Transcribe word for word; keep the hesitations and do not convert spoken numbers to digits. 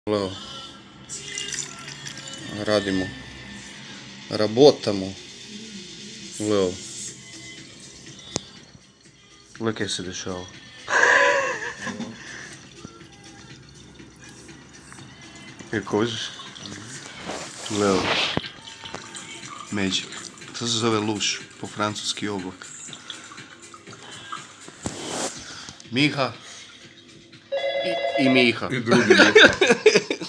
Leo, radimo, работamo, Leo, gle kaj se dešava. Kaj kožiš? Leo, magic, to se zove luš, po francuski oblak. Miha i, i Miha. I drugi Miha.